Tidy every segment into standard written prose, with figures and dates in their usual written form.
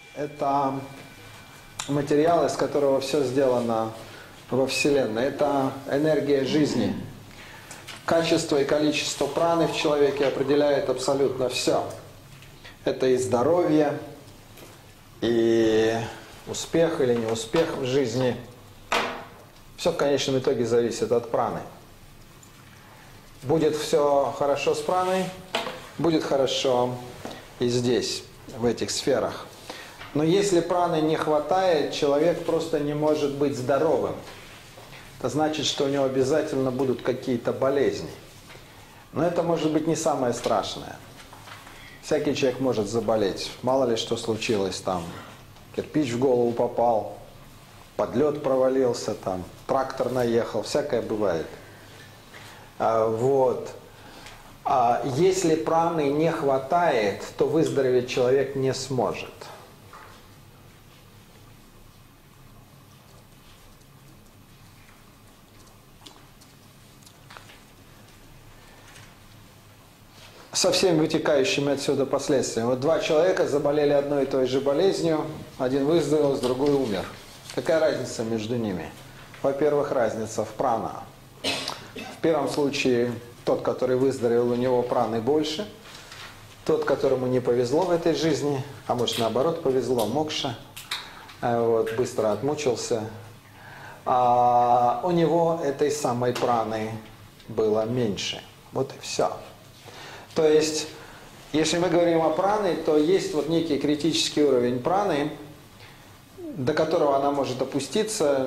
это материал, из которого все сделано во Вселенной. Это энергия жизни. Качество и количество праны в человеке определяет абсолютно все. Это и здоровье, и успех или неуспех в жизни. Все в конечном итоге зависит от праны. Будет все хорошо с праной, будет хорошо и здесь, в этих сферах. Но если праны не хватает, человек просто не может быть здоровым. Это значит, что у него обязательно будут какие-то болезни. Но это может быть не самое страшное. Всякий человек может заболеть. Мало ли что случилось там. Кирпич в голову попал, под лед провалился, там, трактор наехал. Всякое бывает. Если праны не хватает, то выздороветь человек не сможет. Со всеми вытекающими отсюда последствиями. Вот два человека заболели одной и той же болезнью, один выздоровел, другой умер. Какая разница между ними? Во-первых, разница в прана. В первом случае тот, который выздоровел, у него праны больше. Тот, которому не повезло в этой жизни, а может наоборот повезло, мокша, быстро отмучился, у него этой самой праны было меньше. Вот и все. То есть, если мы говорим о пране, то есть вот некий критический уровень праны, до которого она может опуститься,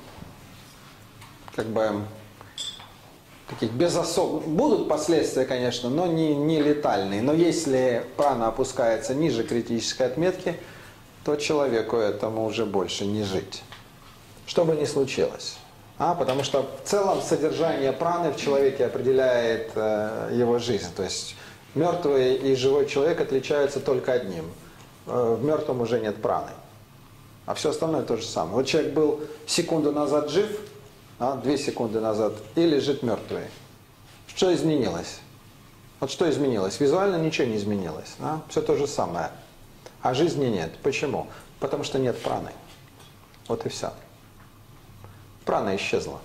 будут последствия, конечно, но не летальные. Но если прана опускается ниже критической отметки, то человеку этому уже больше не жить. Что бы ни случилось. Потому что в целом содержание праны в человеке определяет его жизнь. То есть мертвый и живой человек отличаются только одним. В мертвом уже нет праны. А все остальное то же самое. Вот человек был секунду назад жив, 2 секунды назад, и лежит мертвый. Что изменилось? Вот что изменилось? Визуально ничего не изменилось. Все то же самое. А жизни нет. Почему? Потому что нет праны. Вот и все. Прана исчезла.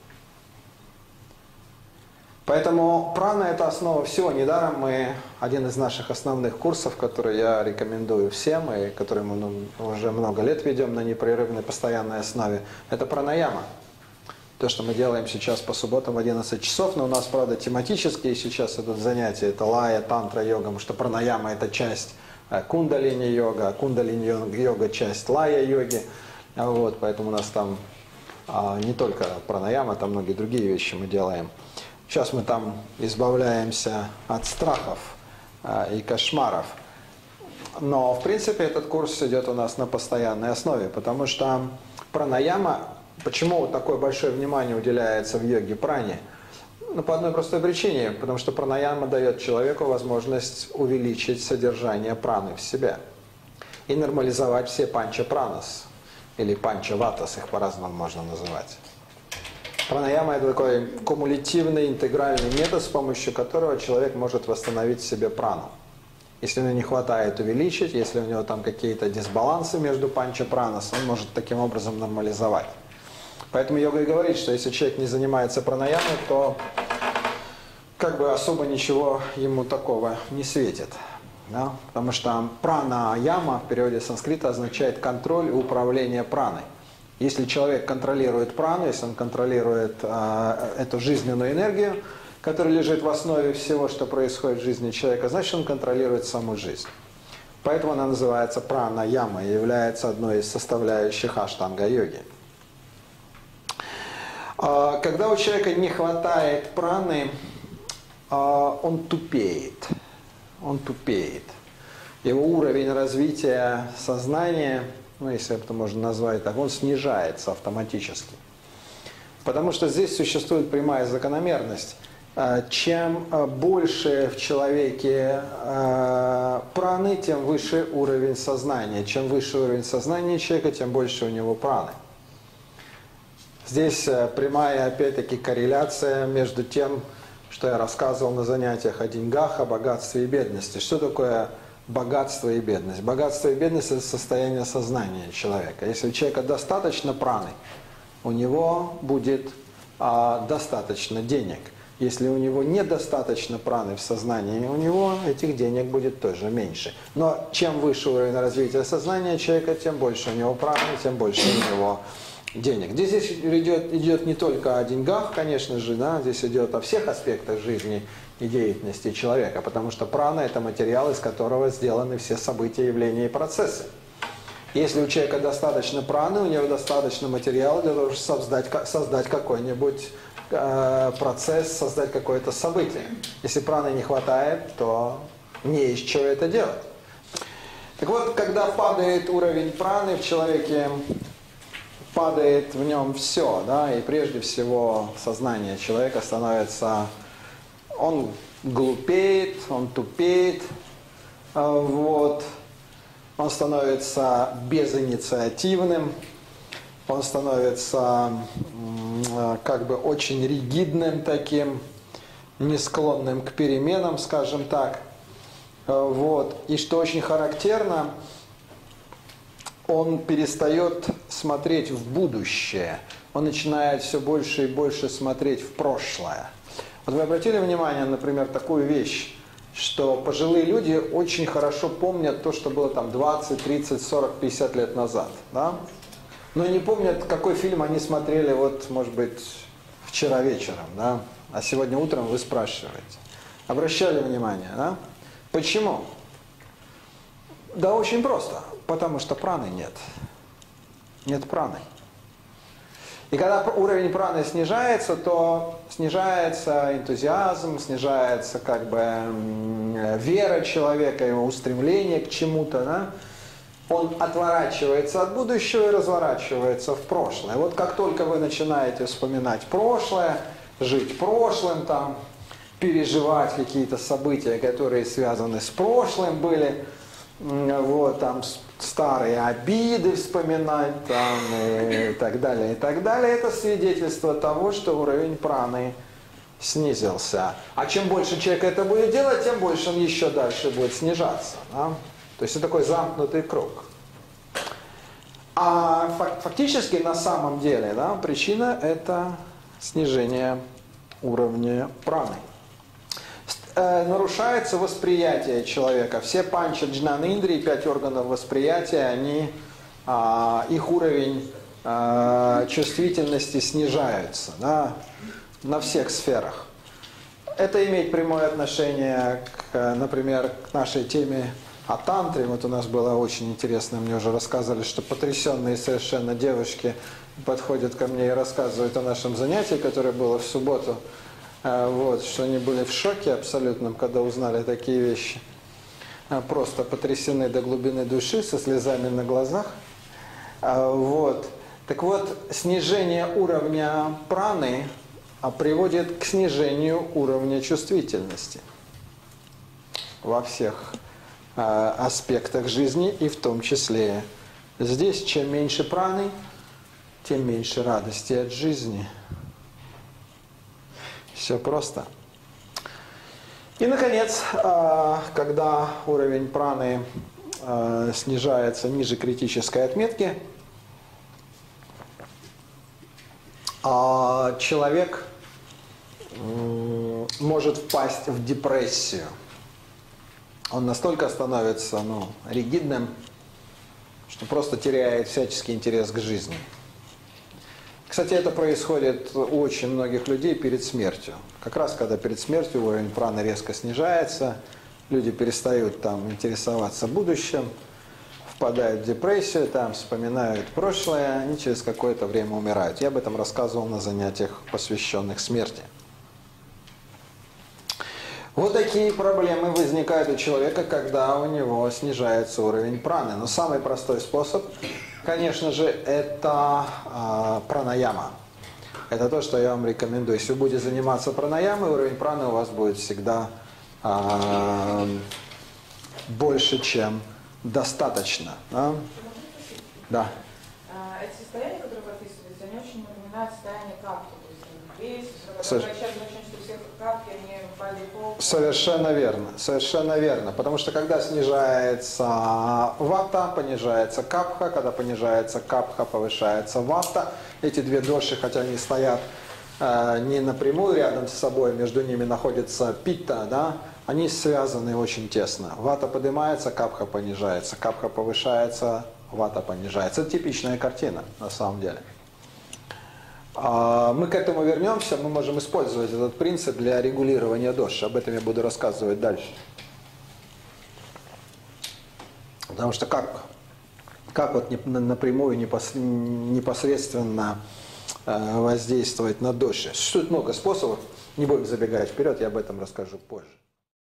Поэтому прана – это основа всего. Недаром один из наших основных курсов, который я рекомендую всем, и который мы уже много лет ведем на непрерывной, постоянной основе, это пранаяма. То, что мы делаем сейчас по субботам в 11 часов, но у нас, правда, тематические сейчас идут занятия, это лая, тантра, йога, потому что пранаяма – это часть кундалини-йога, а кундалини-йога – часть лая-йоги. Поэтому у нас там не только пранаяма, там многие другие вещи мы делаем. Сейчас мы там избавляемся от страхов и кошмаров. Но, в принципе, этот курс идет у нас на постоянной основе, потому что пранаяма, почему такое большое внимание уделяется в йоге пране? По одной простой причине, потому что пранаяма дает человеку возможность увеличить содержание праны в себе и нормализовать все панча-пранас, или панча-ватас, их по-разному можно называть. Пранаяма – это такой кумулятивный, интегральный метод, с помощью которого человек может восстановить в себе прану. Если у него не хватает, увеличить, если у него там какие-то дисбалансы между панча-пранас, он может таким образом нормализовать. Поэтому йога и говорит, что если человек не занимается пранаямой, то особо ничего ему такого не светит. Да? Потому что прана-яма в переводе с санскрита означает контроль и управление праной. Если человек контролирует прану, если он контролирует эту жизненную энергию, которая лежит в основе всего, что происходит в жизни человека, значит, он контролирует саму жизнь. Поэтому она называется прана-яма и является одной из составляющих аштанга-йоги. Когда у человека не хватает праны, он тупеет. Его уровень развития сознания, если это можно назвать так, он снижается автоматически. Потому что здесь существует прямая закономерность. Чем больше в человеке праны, тем выше уровень сознания. Чем выше уровень сознания человека, тем больше у него праны. Здесь прямая, опять-таки, корреляция между тем, что я рассказывал на занятиях о деньгах, о богатстве и бедности. Что такое богатство и бедность. Богатство и бедность – это состояние сознания человека. Если у человека достаточно праны, у него будет достаточно денег. Если у него недостаточно праны в сознании, у него этих денег будет тоже меньше. Но чем выше уровень развития сознания человека, тем больше у него праны, тем больше у него денег. Здесь идет не только о деньгах, конечно же, да, здесь идет о всех аспектах жизни и деятельности человека, потому что прана – это материал, из которого сделаны все события, явления и процессы. Если у человека достаточно праны, у него достаточно материала для того, чтобы создать какой-нибудь процесс, создать какое-то событие. Если праны не хватает, то не из чего это делать. Так вот, когда падает уровень праны в человеке, падает в нем все, да, и прежде всего сознание человека становится, он глупеет, он тупеет, вот, он становится безинициативным, он становится как бы очень ригидным таким, не склонным к переменам, скажем так. Вот. И что очень характерно, он перестает смотреть в будущее, он начинает все больше и больше смотреть в прошлое. Вот вы обратили внимание, например, такую вещь, что пожилые люди очень хорошо помнят то, что было там 20, 30, 40, 50 лет назад, да? Но не помнят, какой фильм они смотрели, вот, может быть, вчера вечером, да? А сегодня утром вы спрашиваете. Обращали внимание, да? Почему? Да очень просто. Потому что праны нет. Нет праны. И когда уровень праны снижается, то снижается энтузиазм, снижается как бы вера человека, его устремление к чему-то, да? Он отворачивается от будущего и разворачивается в прошлое. Вот как только вы начинаете вспоминать прошлое, жить прошлым, там, переживать какие-то события, которые связаны с прошлым были, вот, там, старые обиды вспоминать, там, и так далее, это свидетельство того, что уровень праны снизился. А чем больше человек это будет делать, тем больше он еще дальше будет снижаться. Да? То есть это такой замкнутый круг. А фактически на самом деле, да, причина это снижение уровня праны. Нарушается восприятие человека. Все панча, джнан, индрии, 5 органов восприятия, они, их уровень чувствительности снижается, да, на всех сферах. Это имеет прямое отношение, например, к нашей теме о тантре. Вот у нас было очень интересно, мне уже рассказывали, что потрясенные совершенно девушки подходят ко мне и рассказывают о нашем занятии, которое было в субботу. Вот, что они были в шоке абсолютном, когда узнали такие вещи. Просто потрясены до глубины души, со слезами на глазах. Вот. Так вот, снижение уровня праны приводит к снижению уровня чувствительности во всех аспектах жизни, и в том числе здесь. Чем меньше праны, тем меньше радости от жизни. Все просто. И, наконец, когда уровень праны снижается ниже критической отметки, человек может впасть в депрессию. Он настолько становится ригидным, что просто теряет всяческий интерес к жизни. Кстати, это происходит у очень многих людей перед смертью. Как раз когда перед смертью уровень праны резко снижается, люди перестают там интересоваться будущим, впадают в депрессию, там вспоминают прошлое и через какое-то время умирают. Я об этом рассказывал на занятиях, посвященных смерти. Вот такие проблемы возникают у человека, когда у него снижается уровень праны. Но самый простой способ, конечно же, это пранаяма. Это то, что я вам рекомендую. Если вы будете заниматься пранаямой, уровень праны у вас будет всегда больше, чем достаточно. Да? Да. Эти состояния, которые вы описываете, они очень напоминают состояние капки. То есть когда человек начнет, что все капки, они by default. Совершенно верно, совершенно верно. Потому что когда снижается вата, понижается капха, когда понижается капха, повышается вата. Эти две доши, хотя они стоят не напрямую рядом с собой, между ними находится питта, да, они связаны очень тесно. Вата поднимается, капха понижается, капха повышается, вата понижается. Это типичная картина на самом деле. Мы к этому вернемся, мы можем использовать этот принцип для регулирования доши. Об этом я буду рассказывать дальше. Потому что как вот напрямую, непосредственно воздействовать на доши. Существует много способов, не будем забегать вперед, я об этом расскажу позже.